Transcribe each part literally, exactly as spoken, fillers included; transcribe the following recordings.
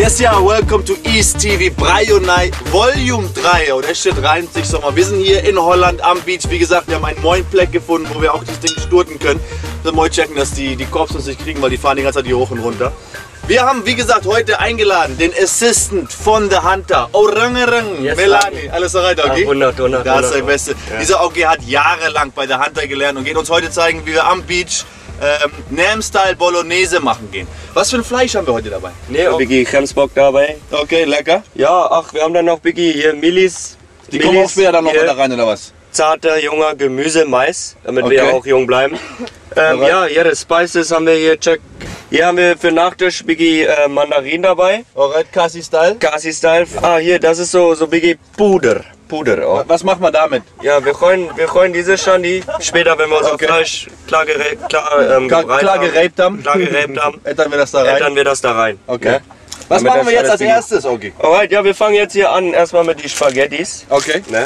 Yes, ja, welcome to East T V Brayonai Volume drei. Und es steht rein, ich sag mal, wir sind hier in Holland am Beach. Wie gesagt, wir haben einen neuen Fleck gefunden, wo wir auch das Ding sturten können. Wir mal checken, dass die, die Cops uns nicht kriegen, weil die fahren die ganze Zeit hier hoch und runter. Wir haben, wie gesagt, heute eingeladen den Assistant von The Hunter, Orangarang yes, Melani. Alles alright, okay? hundert, hundert, das ist der Beste. Ja. Dieser O G hat jahrelang bei The Hunter gelernt und geht uns heute zeigen, wie wir am Beach ähm, Nam-Style Bolognese machen gehen. Was für ein Fleisch haben wir heute dabei? Nee, auch Biggie Gemsbock dabei. Okay, lecker. Ja, ach, wir haben dann noch Biggie hier Millis. Die kommen auch später dann noch hier, da rein, oder was? Zarter, junger Gemüse, Mais, damit Okay. wir auch jung bleiben. Ähm, ja, hier das Spices haben wir hier, check. Hier haben wir für Nachtisch Biggie äh, Mandarin dabei. Alright, Kasi Style. Kasi Style. Ah, hier, das ist so, so Biggie Puder. Puder auch. Was macht man damit? Ja, wir freuen, wir freuen diese Shandi. Später, wenn wir unser Okay. Fleisch klar, gere klar, ähm, Klar, gebreit klar haben, geräbt haben? klar geräbt haben, Ändern wir das da rein? ändern wir das da rein. Okay. Ja? Was Damit machen das wir jetzt alles als Biggie- erstes, okay? Alright, ja, wir fangen jetzt hier an, erstmal mit die Spaghettis. Okay. Ne?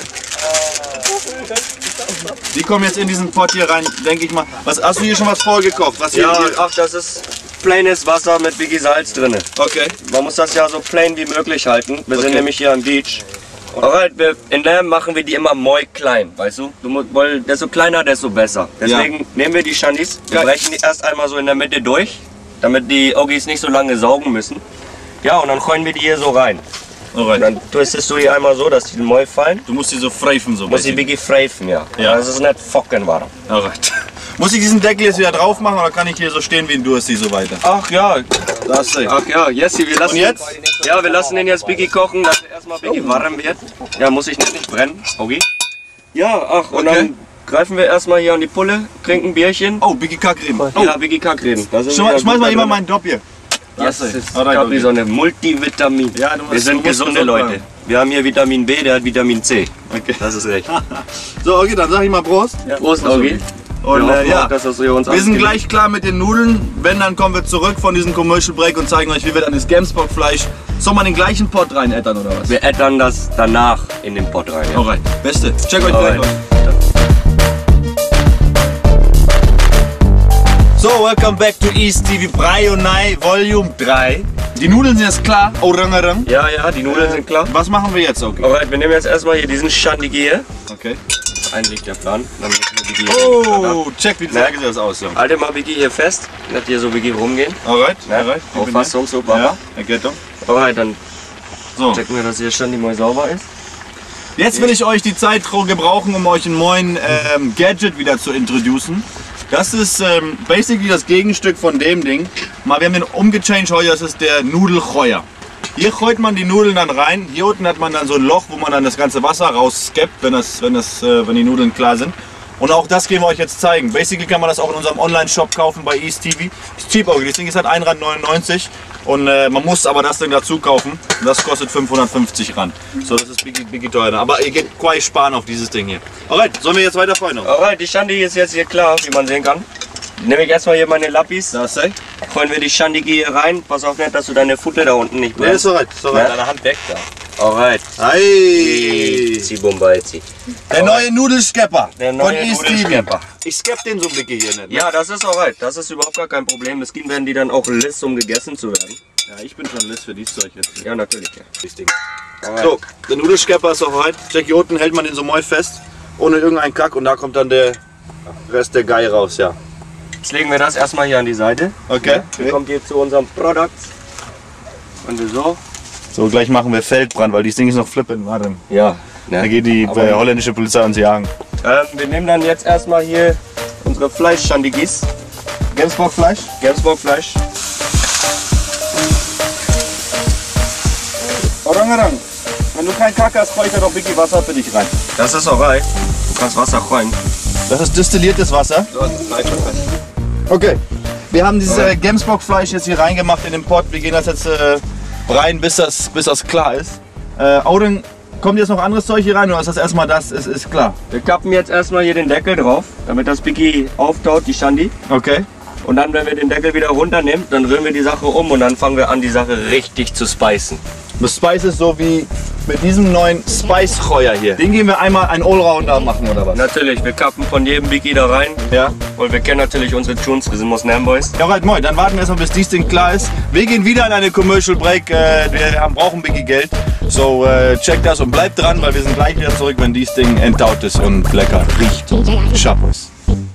Die kommen jetzt in diesen Pot hier rein, denke ich mal. Was, hast du hier schon was vorgekocht? Was hier, Ja, hier? ach, das ist plaines Wasser mit Biggie Salz drin. Okay. Man muss das ja so plain wie möglich halten. Wir Okay. sind nämlich hier am Beach. Alright, wir, in Lamb machen wir die immer moi klein, weißt du? du musst, weil desto kleiner, desto besser. Deswegen nehmen wir die Shandis, wir Geil. brechen die erst einmal so in der Mitte durch, damit die Oggies nicht so lange saugen müssen. Ja, und dann streuen wir die hier so rein. Und Alright. dann twistest du die einmal so, dass die moi fallen. Du musst die so freifen so. Muss die Biggie freifen, ja. Ja. Das ist nicht fucking warm. Alright. Muss ich diesen Deckel jetzt wieder drauf machen oder kann ich hier so stehen wie ein Dursti so weiter? Ach ja, Das ist ach ja, Jessi, wir lassen Und jetzt? Ja, wir lassen den jetzt Biggie kochen, dass er erstmal Biggie warm wird. Ja, muss ich nicht, nicht brennen, Oggi. Ja, ach, und Okay. dann greifen wir erstmal hier an die Pulle, trinken ein Bierchen. Oh, Biggie Kackreben. Oh, Ja, Biggie Kackreden. Da sind schmeiß, wir schmeiß mal gut jemand drin. meinen Dop hier. Yes, Das ist- ist Alright, Capri okay. so eine Multivitamin. Ja, du musst- wir sind du musst gesunde gesund Leute. bleiben. Wir haben hier Vitamin B, der hat Vitamin C. Okay. Das ist recht. So, okay, dann sag ich mal Prost. Prost, Oggi. Und wir äh, hoffen ja, auch, dass das hier uns wir sind alles gleich klar mit den Nudeln. Wenn, dann kommen wir zurück von diesem Commercial Break und zeigen euch, wie wir dann das Gemsbock-Fleisch. Soll man den gleichen Pot rein ättern oder was? gelingt. Wir ättern das danach in den Pot rein. Ja. Alright, Beste. Check euch gleich Alright. aus. So, welcome back to East T V Brayonai Volume drei. Die Nudeln sind jetzt klar. Orangarang. Ja, ja, die Nudeln sind klar. Was machen wir jetzt, okay? Alright, wir nehmen jetzt erstmal hier diesen Shandy hier. Okay. Das ist eigentlich der Plan. Dann müssen wir Biggie hier Oh, check, wie Ne? sieht das aus, Junge. Halte mal Biggie hier fest, nicht hier so Biggie rumgehen. Alright, Ne? alright. Ich bin Aufpassung, so, hier. Ja, Papa. Erkennung. Alright, dann So. checken wir, dass hier Shandy mal sauber ist. Jetzt will ich euch die Zeit gebrauchen, um euch einen neuen ähm, Gadget wieder zu introducen. Das ist ähm, basically das Gegenstück von dem Ding. Mal, wir haben den umgechanged heute, das ist der Nudelcheuer. Hier heut man die Nudeln dann rein. Hier unten hat man dann so ein Loch, wo man dann das ganze Wasser rausskippt, wenn, das, wenn, das, äh, wenn die Nudeln klar sind. Und auch das gehen wir euch jetzt zeigen. Basically kann man das auch in unserem Online-Shop kaufen bei East T V. Ist cheap auch. Das Ding ist halt ein Rand neunundneunzig und äh, man muss aber das Ding dazu kaufen. Und das kostet fünfhundertfünfzig Rand. So, das ist biggie, biggie teuer. Aber ihr geht quasi sparen auf dieses Ding hier. Alright, sollen wir jetzt weiter freuen? Alright, die Shandy ist jetzt hier klar, wie man sehen kann. Nehme ich erstmal hier meine Lappis. Das ist Freuen wir die Shandy hier rein. Pass auf nicht, dass du deine Futte da unten nicht Nee, ist brennst. alright. Ist alright. Deine Hand weg da. Alright. Hey. Zieh Bombalzi. Der neue Nudelskepper Der von neue East T V. Nudelskepper. Ich skep den so ein Blicke hier nicht. ne? Ja, das ist alright. Das ist überhaupt gar kein Problem. Das Kind werden die dann auch list, um gegessen zu werden. Ja, ich bin schon List für dieses Zeug jetzt. Ja, natürlich. Ja. Das Ding. Alright. So, der Nudelskepper ist alright. Check hier unten hält man den so moi fest, ohne irgendeinen Kack und da kommt dann der Rest der Gei raus, ja. Jetzt legen wir das erstmal hier an die Seite. Okay. Dann kommt hier zu unserem Produkt. Und wir so. So, gleich machen wir Feldbrand, weil dieses Ding ist noch flippen. Warte. Ja. Da geht die Aber- äh, holländische Polizei uns jagen. Ähm, wir nehmen dann jetzt erstmal hier unsere Fleisch-Shandigis. Gemsbockfleisch? Gemsbockfleisch. Orangarang. Wenn du keinen Kack hast, brauche ich da doch Biggie Wasser für dich rein. Das ist alright. Du kannst Wasser rein. Das ist destilliertes Wasser. So, das Fleisch schon rein. Okay. Wir haben dieses äh, Gemsbockfleisch jetzt hier reingemacht in den Pot. Wir gehen das jetzt äh, rein, bis das, bis das klar ist. Äh, Auden, kommt jetzt noch anderes Zeug hier rein oder ist das erstmal das? Ist, ist klar. Wir kappen jetzt erstmal hier den Deckel drauf, damit das Biggie auftaut, die Shandy. Okay. Und dann, wenn wir den Deckel wieder runternehmen, dann rühren wir die Sache um und dann fangen wir an, die Sache richtig zu spicen. Das Spices so wie mit diesem neuen Spice-Heuer hier. Den gehen wir einmal ein Allrounder machen oder was? Natürlich, wir kappen von jedem Biggie da rein. Ja. Weil wir kennen natürlich unsere Tunes, wir sind aus Nam Boys. Ja, right, moin. Dann warten wir erstmal, bis dies Ding klar ist. Wir gehen wieder in eine Commercial Break. Äh, wir haben, brauchen Biggie Geld. So, äh, check das und bleibt dran, weil wir sind gleich wieder zurück, wenn dies Ding entdaut ist und lecker riecht. Schappos.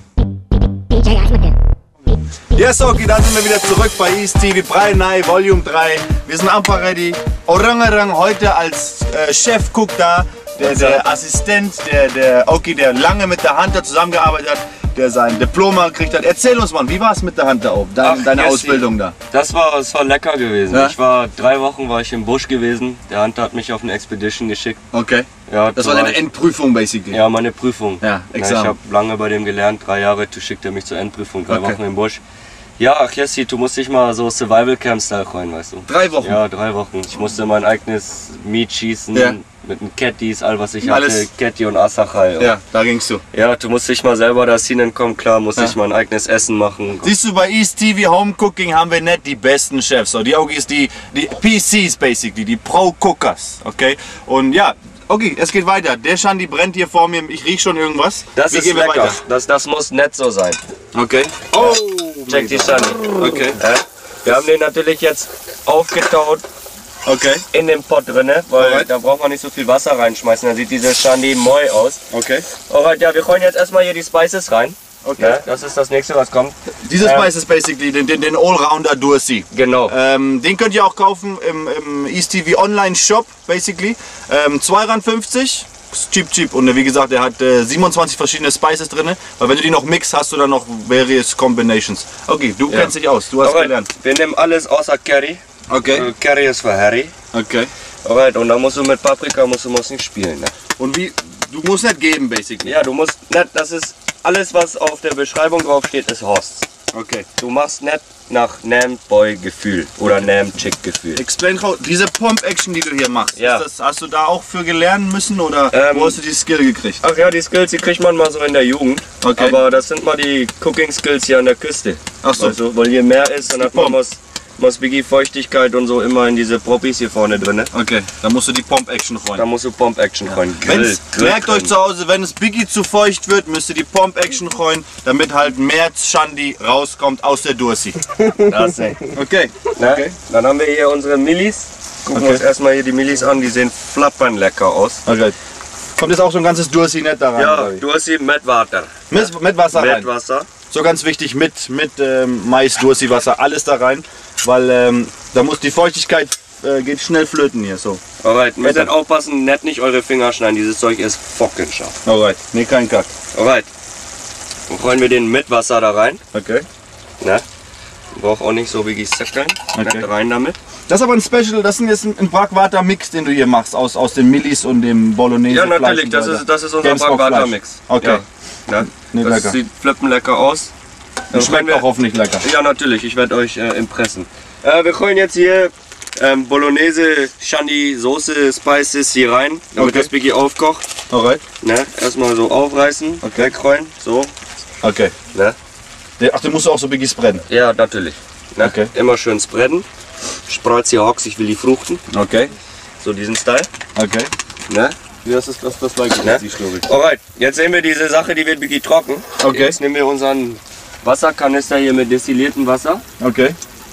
Yes, okay, da sind wir wieder zurück bei East T V Breinei Volume drei. Wir sind einfach ready. Orangarang heute als äh, Chef-Cook da, der, der Assistent, der, der okay, der lange mit der Hunter zusammengearbeitet hat, der sein Diplom gekriegt hat. Erzähl uns mal, wie war es mit der Hunter auf, dein, Ach, deine Jesse, Ausbildung da? Das war, das war lecker gewesen. Ja? Ich war drei Wochen war ich im Busch gewesen. Der Hunter hat mich auf eine Expedition geschickt. Okay. Ja, Das so war deine ich- Endprüfung, basically. Ja, meine Prüfung. Ja, ich Examen. habe lange bei dem gelernt, drei Jahre, du schickt er mich zur Endprüfung, drei Okay. Wochen im Busch. Ja, ach Jesse, du musst dich mal so Survival Camp Style rein, weißt du. Drei Wochen? Ja, drei Wochen. Ich musste mein eigenes Meat schießen, Ja. mit den Catties, all was ich Alles- hatte, Catty und Asachai. Ja, da gingst du. Ja, du musst dich mal selber da hinkommen, klar, musste Ja. ich mein eigenes Essen machen. Siehst du, bei East T V Home Cooking haben wir nicht die besten Chefs. So, die Ogis, die, die P Cs basically, die Pro-Cookers, okay? Und ja, okay, es geht weiter. Der Shandi brennt hier vor mir, ich riech schon irgendwas. Das Wie ist gehen wir lecker. weiter? Das, das muss nett so sein. Okay. Oh! Check die Shani. Okay. Ja? Wir haben den natürlich jetzt aufgetaut Okay. in dem Pot drinne, weil Alright. da braucht man nicht so viel Wasser reinschmeißen. Dann sieht diese Shani moi aus. Okay. Alright, ja, wir rollen jetzt erstmal hier die Spices rein. Okay. Ja, das ist das nächste, was kommt. Dieses Ähm, Spice ist basically den, den, den Allrounder Dursi. Genau. Ähm, den könnt ihr auch kaufen im, im East T V Online Shop, basically. Ähm, zwei Rand fünfzig. Ist cheap, cheap. Und äh, wie gesagt, der hat äh, siebenundzwanzig verschiedene Spices drin. Weil wenn du die noch mixst, hast du dann noch various Combinations. Okay, du Ja. kennst dich aus, du hast Alright, gelernt. wir nehmen alles außer Curry. Okay. Äh, Curry ist für Harry. Okay. Alright, und dann musst du mit Paprika musst du musst nicht spielen. Ne? Und wie, du musst nicht geben, basically. Ja, du musst nicht, das ist alles, was auf der Beschreibung drauf steht, ist Horst. Okay. Du machst nicht nach Nam-Boy-Gefühl oder Nam-Chick-Gefühl. Explain, how- diese Pump-Action, die du hier machst, Ja. ist das, hast du da auch für gelernt müssen oder Ähm, wo hast du die Skill gekriegt? Ach ja, die Skills, die kriegt man mal so in der Jugend. Okay. Aber das sind mal die Cooking-Skills hier an der Küste. Ach so. Also, weil hier mehr ist, dann hat man Pump. was, was Biggie Feuchtigkeit und so immer in diese Proppis hier vorne drin. Okay, da musst du die Pump-Action freuen. Da musst du Pump-Action rein. Wenn's, merkt euch zu Hause, wenn es Biggie zu feucht wird, müsst ihr die Pump-Action freuen, damit halt mehr Shandi rauskommt aus der Dursi. Das, ey. Okay. Ne? Okay. Dann haben wir hier unsere Millis. Gucken wir Okay. uns erstmal hier die Millis an, die sehen flappern lecker aus. Okay. Kommt jetzt auch so ein ganzes Dursi nicht da rein? Ja, oder wie? du hast sie mit Wasser. mit, mit Wasser rein. Mit Wasser. So ganz wichtig, mit, mit ähm, Mais, Dursi, Wasser, alles da rein, weil ähm, da muss die Feuchtigkeit äh, geht schnell flöten hier. So. Alright, müsst Weiter. aufpassen, nicht nicht eure Finger schneiden, dieses Zeug ist fucking scharf. Alright, nee, kein Kack. Alright, dann rollen wir den mit Wasser da rein. Okay. Ne? Braucht auch nicht so wie Säckeln. Okay. Nicht rein damit. Das ist aber ein Special, das ist jetzt ein, ein Brackwata-Mix, den du hier machst, aus, aus den Millis und dem Bolognese. Ja, Fleisch natürlich, und das so weiter. ist, das ist unser Gamesbock Bravata-Mix. Fleisch. Okay. Ja. Ne? Nee, Das lecker. sieht flippen lecker aus. Und Dann schmeckt rollen wir- auch hoffentlich lecker. Ja, natürlich, ich werde euch äh, impressen. Äh, wir rollen jetzt hier ähm, Bolognese, Shandi, Soße, Spices hier rein, damit Okay. das Biggie aufkocht. Alright. Ne? Erstmal so aufreißen, Okay. wegrollen, so. Okay. Ne? Der- Ach, du musst auch so Biggies brennen. Ja, natürlich. Ne? Okay. Immer schön spreaden. Spratzi Hawks, ich will die Fruchten. Okay. So diesen Style. Okay. Ne? Ja, das ist das, das gleiche, Ne? die Schlurrig. Alright, jetzt sehen wir diese Sache, die wird Biggie trocken. Okay. Jetzt nehmen wir unseren Wasserkanister hier mit destilliertem Wasser. Okay.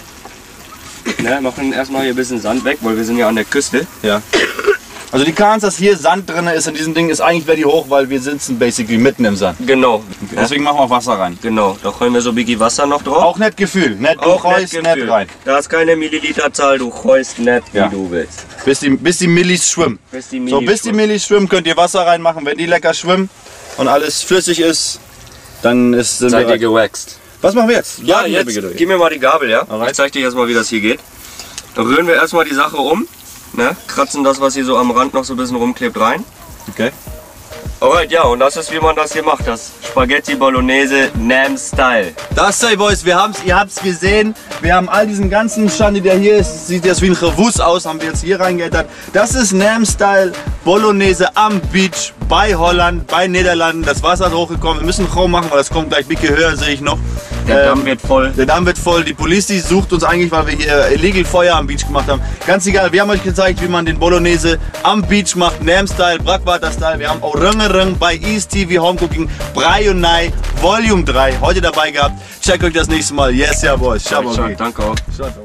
Ne? Machen erstmal hier ein bisschen Sand weg, weil wir sind ja an der Küste. Ja. Also die Kahns, dass hier Sand drin ist in diesem Ding, ist eigentlich very hoch, weil wir sitzen basically mitten im Sand. Genau. Ne? Deswegen machen wir auch Wasser rein. Genau, da rollen wir so Biggie Wasser noch drauf. Auch nicht Gefühl, nicht du Auch reust nicht nicht Gefühl. rein. Da ist keine Milliliterzahl, du reust nicht, wie Ja. du willst. Bis die, bis die Millis schwimmen. Bis die So, Millis bis die schwimmen. Millis schwimmen, könnt ihr Wasser reinmachen. Wenn die lecker schwimmen und alles flüssig ist, dann ist sind Seid wir ihr bereit. gewaxt. Was machen wir jetzt? Ja, Warten wir jetzt bitte. gib mir mal die Gabel, ja? Alright. Ich zeig dir jetzt mal, wie das hier geht. Dann rühren wir erstmal die Sache um. Ne? Kratzen das, was hier so am Rand noch so ein bisschen rumklebt, rein. Okay. Alright, ja, und das ist, wie man das hier macht. Das Spaghetti Bolognese Nam Style. Das sei Boys, wir haben's, ihr habt's gesehen. Wir haben all diesen ganzen Shandy, der hier ist, sieht jetzt wie ein Gewuss aus, haben wir jetzt hier reingeändert. Das ist Nam-Style Bolognese am Beach bei Holland, bei Niederlanden. Das Wasser ist hochgekommen. Wir müssen Raum machen, weil das kommt gleich dicke Höhe, sehe ich noch. Der Damm wird voll. Der Damm wird voll. Die Polizei sucht uns eigentlich, weil wir hier illegal Feuer am Beach gemacht haben. Ganz egal, wir haben euch gezeigt, wie man den Bolognese am Beach macht. Nam-Style, Brackwata-Style. Wir haben auch Röngereng bei East T V Home Cooking, Brei und Nei, Volume drei heute dabei gehabt. Checkt euch das nächste Mal. Yes, ja, boys. Ciao, Danke auch. Ciao.